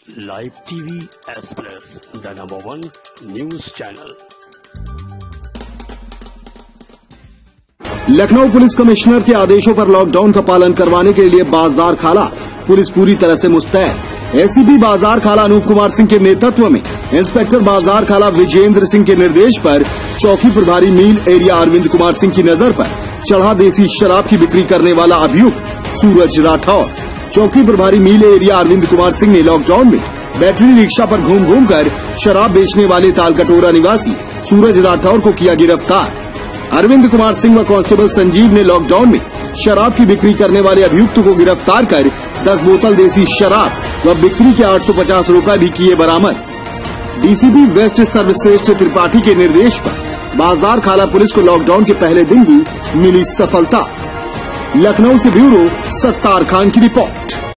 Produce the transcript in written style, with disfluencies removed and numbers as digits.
Live TV express, the number 1 news channel. Lucknow police commissioner के आदेशों पर लॉकडाउन का पालन करवाने के लिए बाजार खाला पुलिस पूरी तरह से मुस्तैद। एसीपी बाजार खाला अनूप कुमार सिंह के नेतृत्व में इंस्पेक्टर बाजार खाला विजेंद्र सिंह के निर्देश पर चौकी प्रभारी मील एरिया अरविंद कुमार सिंह की नजर पर चढ़ा देसी शराब की बिक्री करने वाला अभियुक्त सूरज राठौर। चौकी प्रभारी मील एरिया अरविंद कुमार सिंह ने लॉकडाउन में बैटरी रिक्शा पर घूम घूम कर शराब बेचने वाले तालकटोरा निवासी सूरज राठौर को किया गिरफ्तार। अरविंद कुमार सिंह व कांस्टेबल संजीव ने लॉकडाउन में शराब की बिक्री करने वाले अभियुक्त को गिरफ्तार कर 10 बोतल देसी शराब व बिक्री के 850 रुपए भी किए बरामद। डीसीपी वेस्ट सर्वश्रेष्ठ त्रिपाठी के निर्देश पर बाजार खाला पुलिस को लॉकडाउन के पहले दिन भी मिली सफलता। लखनऊ से ब्यूरो सत्तार खान की रिपोर्ट।